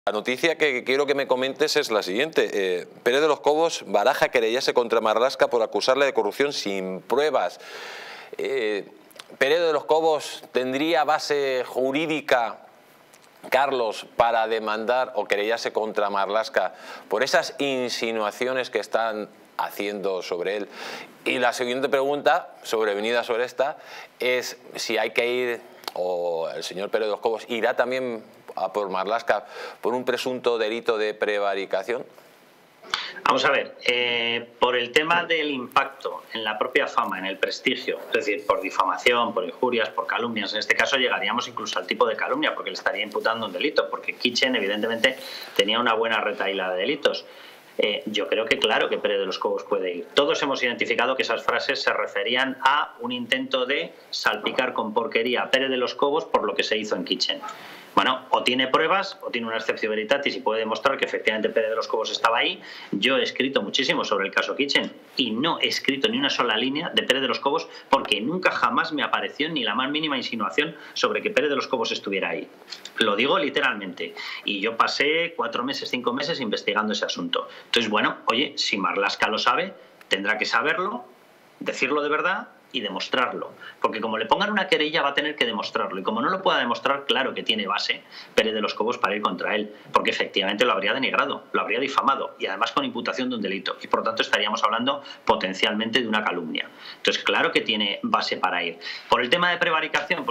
La noticia que quiero que me comentes es la siguiente. Pérez de los Cobos baraja querellarse contra Marlaska por acusarle de corrupción sin pruebas. ¿Pérez de los Cobos tendría base jurídica, Carlos, para demandar o querellarse contra Marlaska por esas insinuaciones que están haciendo sobre él? Y la siguiente pregunta, sobrevenida sobre esta, es si hay que ir, o el señor Pérez de los Cobos irá también a por Marlaska por un presunto delito de prevaricación. Vamos a ver, por el tema del impacto en la propia fama, en el prestigio, es decir, por difamación, por injurias, por calumnias, en este caso llegaríamos incluso al tipo de calumnia, porque le estaría imputando un delito, porque Kitchen evidentemente tenía una buena retahíla de delitos. Yo creo que claro que Pérez de los Cobos puede ir. Todos hemos identificado que esas frases se referían a un intento de salpicar con porquería a Pérez de los Cobos por lo que se hizo en Kitchen. Bueno, o tiene pruebas, o tiene una exceptio veritatis y puede demostrar que efectivamente Pérez de los Cobos estaba ahí. Yo he escrito muchísimo sobre el caso Kitchen y no he escrito ni una sola línea de Pérez de los Cobos porque nunca jamás me apareció ni la más mínima insinuación sobre que Pérez de los Cobos estuviera ahí. Lo digo literalmente. Y yo pasé 4 meses, 5 meses investigando ese asunto. Entonces, bueno, oye, si Marlaska lo sabe, tendrá que saberlo, decirlo de verdad y demostrarlo, porque como le pongan una querella va a tener que demostrarlo, y como no lo pueda demostrar, claro que tiene base Pérez de los Cobos para ir contra él, porque efectivamente lo habría denigrado, lo habría difamado, y además con imputación de un delito, y por lo tanto estaríamos hablando potencialmente de una calumnia. Entonces claro que tiene base para ir. Por el tema de prevaricación,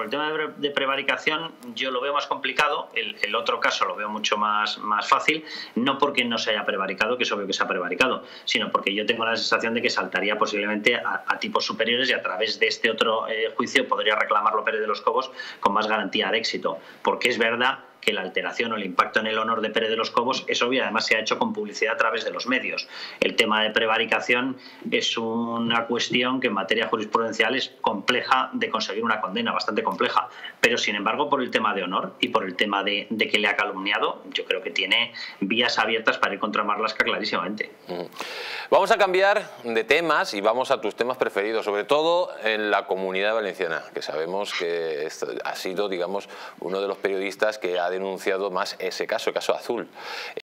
yo lo veo más complicado, el otro caso lo veo mucho más fácil, no porque no se haya prevaricado, que es obvio que se ha prevaricado, sino porque yo tengo la sensación de que saltaría posiblemente a tipos superiores y a través de este otro juicio podría reclamarlo Pérez de los Cobos con más garantía de éxito, porque es verdad que la alteración o el impacto en el honor de Pérez de los Cobos es obvio, además se ha hecho con publicidad a través de los medios. El tema de prevaricación es una cuestión que en materia jurisprudencial es compleja de conseguir una condena, bastante compleja, pero sin embargo por el tema de honor y por el tema de que le ha calumniado, yo creo que tiene vías abiertas para ir contra Marlaska clarísimamente. Vamos a cambiar de temas y vamos a tus temas preferidos, sobre todo en la Comunidad Valenciana, que sabemos que ha sido, digamos, uno de los periodistas que ha denunciado más ese caso, el caso Azul.